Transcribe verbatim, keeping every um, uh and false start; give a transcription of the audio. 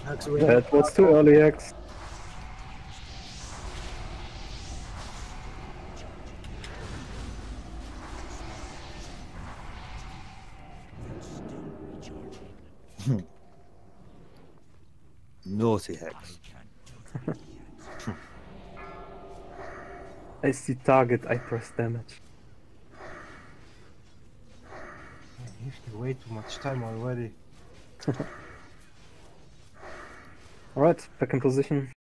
Hex away. That was too early, Hex. Naughty Hex. I see target, I press damage. He heeft way too much time already. Alright, back in position.